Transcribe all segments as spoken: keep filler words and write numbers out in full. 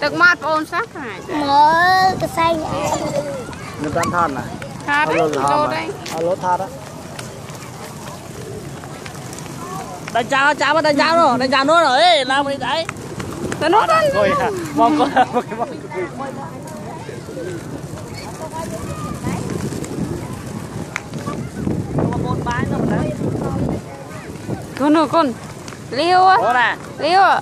Tức mát ôn sắc này. Mở cái xanh. Người ta than này. Thát đấy, đồ đây. Ở lốt thát á. Đánh cháo, cháo đánh cháo rồi, đánh cháo nữa rồi, làm gì đấy? Tao nó con. Rồi, mong con, mong con. Con ơi con. Liêu á. Ủa nè. Liêu á.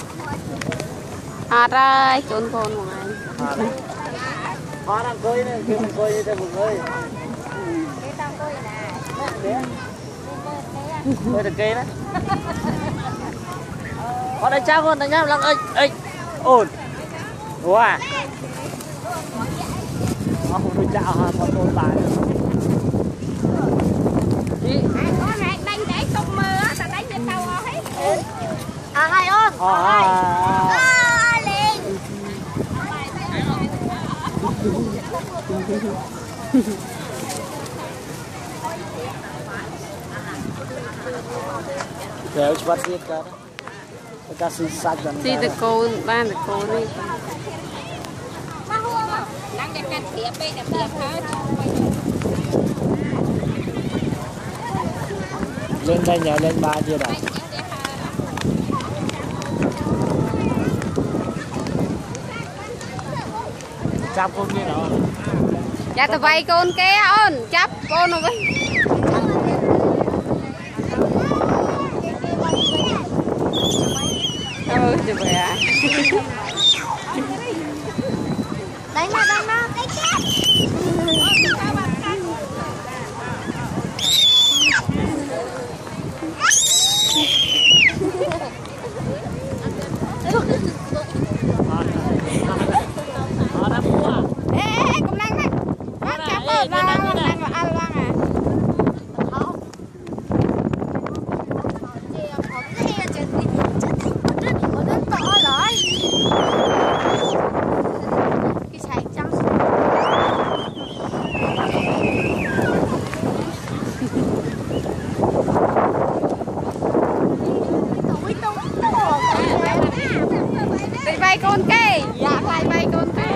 À ra trốn con một ngày. Họ đang cười nè, kêu mình cười cho mọi người. Cười được kê đó. Họ đánh cháo con, đánh cháo lăng ơi, ơi. Ổn. Ủa à. Họ không được chào hả, họ tồn tại. Có rạc đánh để không mưa á, tao đánh trên tàu hết. À hai ôn. Ờ à. À liền. Kéo cho bắt giết cả đó. Cái xì sạch dần. Xì từ cô, ban từ cô đi. Đang cái cắt tiệp ấy, đẹp tiệp hết. Lên đây nhờ lên ba chưa đâu. Chắp con kia nào. Dạ tao vay con kia ôn, chấp con rồi. Ừ, được rồi à. Đánh nó, đánh nó, cái chết. Ê, ê, ê, cũng đang này. Bác chấp ơi, đang đang đang ăn đang à. Đi vay con kê. Dạ, lại vay con kê.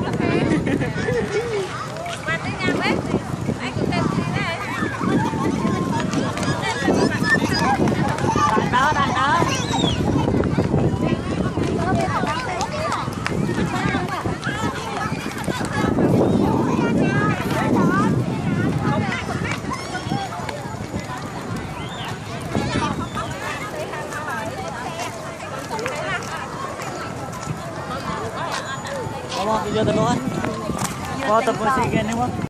Đó, đó, đó. Come on, you do the one. What the pussy again?